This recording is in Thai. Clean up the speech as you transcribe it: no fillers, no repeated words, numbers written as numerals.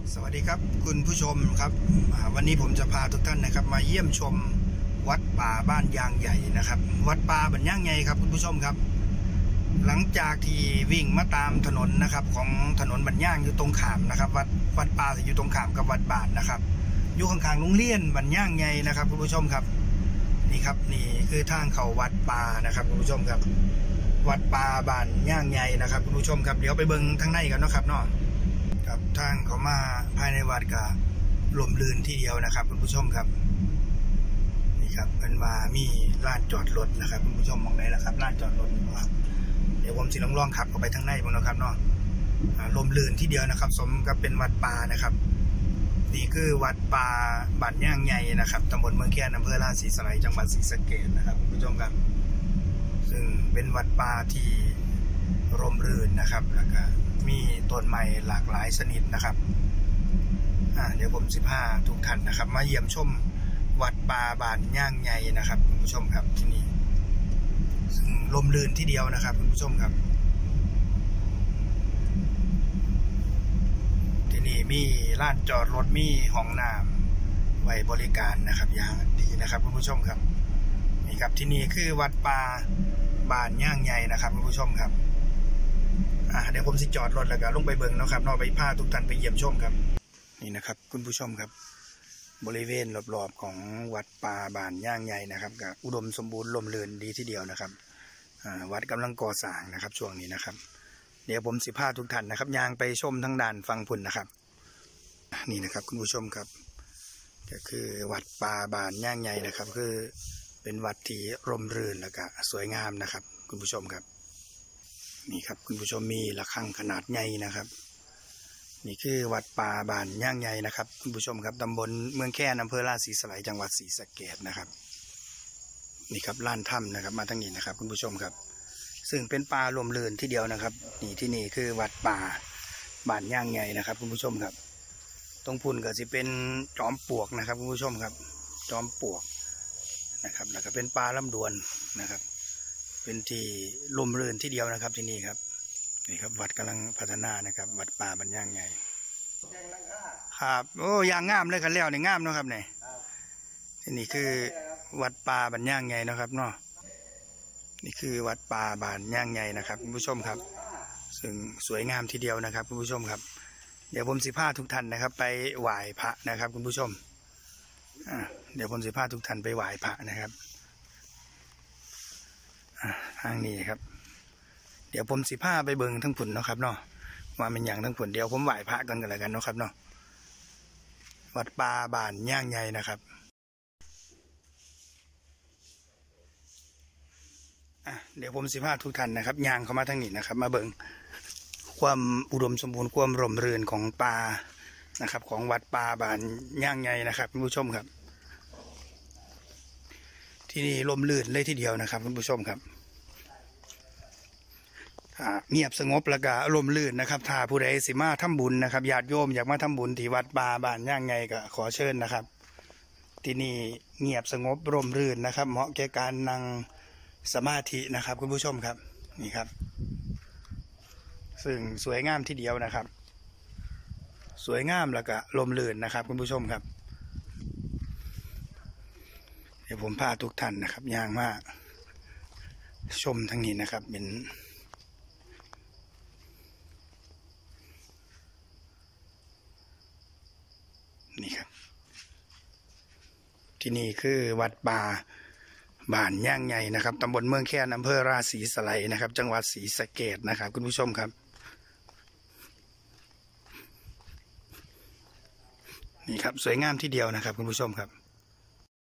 สวัสดีครับคุณผู้ชมครับวันนี้ผมจะพาทุกท่านนะครับมาเยี่ยมชมวัดป่าบ้านยางใหญ่นะครับวัดป่าบ้านยางใหญ่ครับคุณผู้ชมครับหลังจากที่วิ่งมาตามถนนนะครับของถนนบ้านยางอยู่ตรงข้ามนะครับวัดป่าอยู่ตรงข้ามกับวัดบ้านนะครับอยู่ข้างๆโรงเรียนบ้านยางใหญ่นะครับคุณผู้ชมครับนี่ครับนี่คือทางเข้าวัดป่านะครับคุณผู้ชมครับวัดป่าบ้านยางใหญ่นะครับคุณผู้ชมครับเดี๋ยวไปเบิ่งทางในกันนะครับเนาะครับทางเขามาภายในวัดก็ลมลื่นที่เดียวนะครับคุณผู้ชมครับนี่ครับเป็นว่ามีลานจอดรถนะครับคุณผู้ชมมองไหนล่ะครับลานจอดรถครับเดี๋ยวผมสิลองขับเข้าไปทางในบ้างนะครับเนาะลมลื่นที่เดียวนะครับสมกับเป็นวัดป่านะครับนี่คือวัดป่าบ้านย่างใหญ่นะครับตำบลเมืองแคนอำเภอราศีสไลจังหวัดศรีสะเกษนะครับคุณผู้ชมครับซึ่งเป็นวัดป่าที่ร่มรื่นนะครับแล้วก็มีต้นไม้หลากหลายชนิดนะครับเดี๋ยวผม15ทุกท่านนะครับมาเยี่ยมชมวัดป่าบ้านย่างใหญ่นะครับคุณผู้ชมครับที่นี่ซึ่งร่มรื่นที่เดียวนะครับคุณผู้ชมครับที่นี่มีลานจอดรถมีห้องน้ำไว้บริการนะครับอย่างดีนะครับคุณผู้ชมครับนี่ครับที่นี่คือวัดป่าบ้านย่างใหญ่นะครับคุณผู้ชมครับเดี๋ยวผมสิจอดรถแล้วก็ลงไปเบิ่งนะครับนอกไปพาทุกท่านไปเยี่ยมชมครับนี่นะครับคุณผู้ชมครับบริเวณรอบๆของวัดป่าบ้านย่างใหญ่นะครับก็อุดมสมบูรณ์ร่มรื่นดีทีเดียวนะครับวัดกำลังก่อสร้างนะครับช่วงนี้นะครับเดี๋ยวผมสิพาทุกท่านนะครับย่างไปชมทั้งด่านฟังพุ่นนะครับนี่นะครับคุณผู้ชมครับก็คือวัดป่าบ้านย่างใหญ่นะครับคือเป็นวัดที่ร่มรื่นแล้วก็สวยงามนะครับคุณผู้ชมครับนี่ครับคุณผู้ชมมีระฆังขนาดใหญ่นะครับนี่คือวัดป่าบ้านย่างใหญ่นะครับคุณผู้ชมครับตำบลเมืองแคนอำเภอราศีสไลจังหวัดศรีสะเกษนะครับนี่ครับลานถ้ำนะครับมาทั้งนี้นะครับคุณผู้ชมครับซึ่งเป็นป่าลมลื่นที่เดียวนะครับนี่ที่นี่คือวัดป่าบ้านย่างใหญ่นะครับคุณผู้ชมครับตรงพุ่นก็จะเป็นจอมปลวกนะครับคุณผู้ชมครับจอมปลวกนะครับแล้วก็เป็นป่าลำดวนนะครับเป็นที่ลมรื่นที่เดียวนะครับที่นี่ครับนี่ครับวัดกำลังพัฒนานะครับวัดป่าบ้านย่างใหญ่ครับโอ้ยางงามเลยกันแล้วนี่งามนะครับเนี่ยที่นี่คือวัดป่าบ้านย่างใหญ่นะครับเนาะนี่คือวัดป่าบ้านย่างใหญ่นะครับคุณผู้ชมครับซึ่งสวยงามทีเดียวนะครับคุณผู้ชมครับเดี๋ยวผมสิพาทุกท่านนะครับไปไหว้พระนะครับคุณผู้ชมเดี๋ยวผมสิพาทุกท่านไปไหว้พระนะครับทางนี้ครับเดี๋ยวผมสิพาไปเบิ่งทั้งผุนนะครับเนาะว่าเป็นอย่างทั้งผุนเดี๋ยวผมไหว้พระกันเลยกันนะครับเนาะวัดป่าบ้านย่างใหญ่นะครับเดี๋ยวผมสิพาทุกท่านนะครับย่างเข้ามาทางนี้นะครับมาเบิ่งความอุดมสมบูรณ์ความร่มรื่นของป่านะครับของวัดป่าบ้านย่างใหญ่นะครับคุณผู้ชมครับที่นี่ร่มรื่นเลยทีเดียวนะครับคุณผู้ชมครับเงียบสงบแล้วก็ร่มรื่นนะครับถ้าผู้ใดสิมาทำบุญนะครับญาติโยมอยากมาทำบุญที่วัดป่าบ้านย่างใหญ่ก็ขอเชิญนะครับที่นี่เงียบสงบร่มรื่นนะครับเหมาะแก่การนั่งสมาธินะครับคุณผู้ชมครับนี่ครับซึ่งสวยงามทีเดียวนะครับสวยงามแล้วก็ร่มรื่นนะครับคุณผู้ชมครับเดี๋ยวผมพาทุกท่านนะครับย่างมาชมทางนี้นะครับเป็นนี่ครับที่นี่คือวัดป่าบ้านย่างใหญ่นะครับตำบลเมืองแคนอำเภอราศีสไลนะครับจังหวัดศรีสะเกษนะครับคุณผู้ชมครับนี่ครับสวยงามที่เดียวนะครับคุณผู้ชมครับ